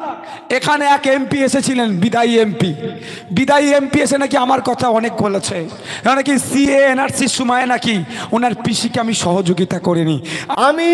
এখানে এক এমপি এসেছিলেন, বিদায়ী এমপি এসে নাকি আমার কথা অনেক বলেছে, নাকি সিএ এনআরসির সময় নাকি ওনার পিসিকে আমি সহযোগিতা করিনি। আমি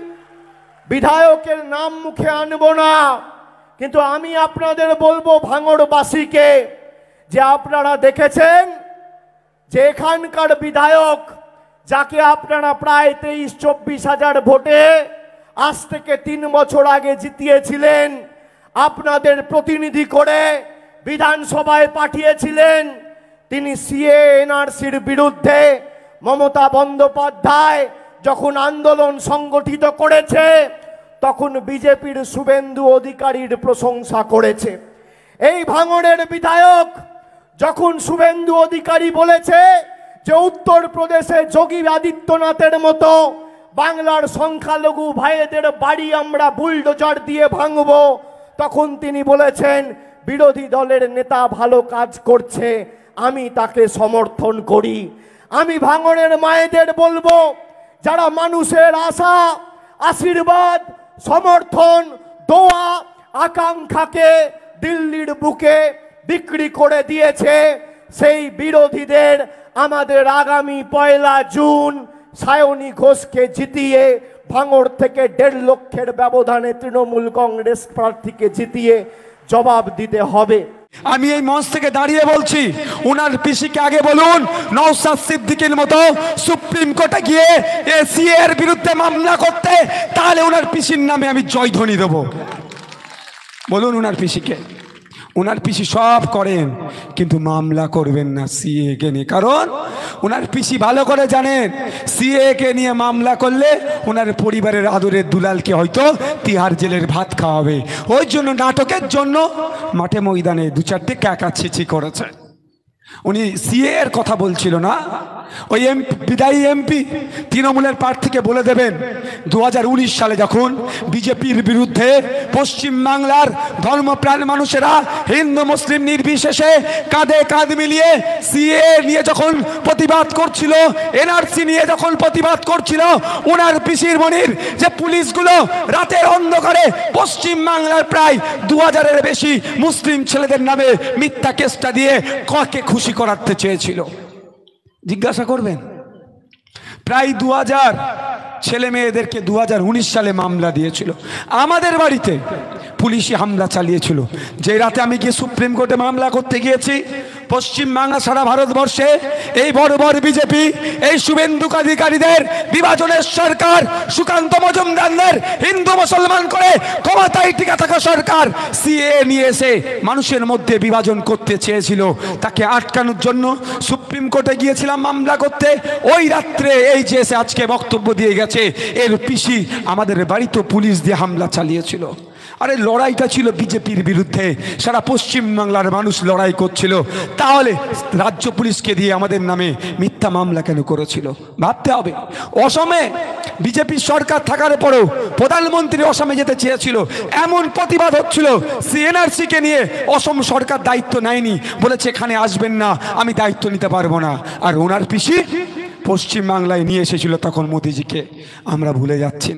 বিধায়কের নাম মুখে আনব না, কিন্তু আমি আপনাদের বলবো ভাঙড়বাসীকে যে আপনারা দেখেছেন যে এখানকার বিধায়ক যাকে আপনারা প্রায় 23-24 হাজার ভোটে আজ থেকে 3 বছর আগে জিতিয়েছিলেন, আপনাদের প্রতিনিধি করে বিধানসভায় পাঠিয়েছিলেন, তিনি সিএ এনআরসির বিরুদ্ধে মমতা বন্দ্যোপাধ্যায় যখন আন্দোলন সংগঠিত করেছে তখন বিজেপির শুভেন্দু অধিকারীর প্রশংসা করেছে। এই ভাঙড়ের বিধায়ক যখন শুভেন্দু অধিকারী বলেছে যে উত্তরপ্রদেশে যোগী আদিত্যনাথের মতো বাংলার সংখ্যালঘু ভাইদের বাড়ি আমরা বুলডোজার দিয়ে ভাঙব, তখন তিনি বলেছেন বিরোধী দলের নেতা ভালো কাজ করছে, আমি তাকে সমর্থন করি। আমি ভাঙড়ের মায়েদের বলবো, যারা মানুষের আশা, আশীর্বাদ, সমর্থন, দোয়া, আকাঙ্ক্ষাকে দিল্লির বুকে বিক্রি করে দিয়েছে, সেই বিরোধীদের আমাদের আগামী 1 জুন সায়নী ঘোষকে জিতিয়ে ভাঙড় থেকে 1.5 লক্ষের ব্যবধানে তৃণমূল কংগ্রেস প্রার্থীকে জিতিয়ে জবাব দিতে হবে। আমি এই মঞ্চ থেকে দাঁড়িয়ে বলছি, ওনার পিসিকে আগে বলুন নওশাদ সিদ্দিকীর মতো সুপ্রিম কোর্টে গিয়ে সিএ এর বিরুদ্ধে মামলা করতে, তাহলে ওনার পিসির নামে আমি জয়ধ্বনি দেব। বলুন ওনার পিসিকে। ওনার পিসি সব করেন কিন্তু মামলা করবেন না সিএ কে নিয়ে, কারণ ওনার পিসি ভালো করে জানেন সিএ কে নিয়ে মামলা করলে ওনার পরিবারের আদরের দুলালকে হয়তো তিহার জেলের ভাত খাওয়াবে। ওই জন্য নাটকের জন্য মাঠে ময়দানে 2-4টে ক্যাকা ছিচি করেছে। উনি সিএ এর কথা বলছিল না, ওই বিদায়ী এমপি তৃণমূলের প্রার্থীকে বলে দেবেন 2019 সালে যখন বিজেপির বিরুদ্ধে পশ্চিম বাংলার ধর্মপ্রাণ মানুষেরা হিন্দু মুসলিম নির্বিশেষে কাঁধে কাঁধ মিলিয়ে সিএ নিয়ে যখন প্রতিবাদ করছিল, এনআরসি নিয়ে যখন প্রতিবাদ করছিল, ওনার পিসির মনির যে পুলিশগুলো রাতের অন্ধকারে পশ্চিম বাংলার প্রায় 2000-এর বেশি মুসলিম ছেলেদের নামে মিথ্যা কেসটা দিয়ে কাকে খুশি করাতে চেয়েছিল জিজ্ঞাসা করবেন। প্রায় 2000 ছেলে মেয়েদেরকে 2019 সালে মামলা দিয়েছিল। আমাদের বাড়িতে পুলিশি হামলা চালিয়েছিল। যে রাতে আমি গিয়ে সুপ্রিম কোর্টে মামলা করতে গিয়েছি, পশ্চিম বাংলা সারা ভারতবর্ষে এই বড় বড় বিজেপি, এই শুভেন্দু অধিকারীদের বিভাজনের সরকার, সুকান্ত মজুমদারদের হিন্দু মুসলমান করে ক্ষমতায় টিকে থাকা সরকার সিএ নিয়ে এসে মানুষের মধ্যে বিভাজন করতে চেয়েছিল। তাকে আটকানোর জন্য সুপ্রিম কোর্টে গিয়েছিলাম মামলা করতে। ওই রাত্রে এই যে এসে আজকে বক্তব্য দিয়ে গেছে, এর পিসি আমাদের বাড়িতে পুলিশ দিয়ে হামলা চালিয়েছিল। আরে লড়াইটা ছিল বিজেপির বিরুদ্ধে, সারা পশ্চিম বাংলার মানুষ লড়াই করছিল, তাহলে রাজ্য পুলিশকে দিয়ে আমাদের নামে মিথ্যা মামলা কেন করেছিল ভাবতে হবে। অসমে বিজেপি সরকার থাকার পরেও প্রধানমন্ত্রী অসমে যেতে চেয়েছিল, এমন প্রতিবাদ হচ্ছিল, সিএনআরসি কে নিয়ে অসম সরকার দায়িত্ব নেয়নি, বলেছে এখানে আসবেন না, আমি দায়িত্ব নিতে পারবো না। আর ওনার পিসি পশ্চিম বাংলায় নিয়ে এসেছিল তখন মোদিজিকে, আমরা ভুলে যাচ্ছি।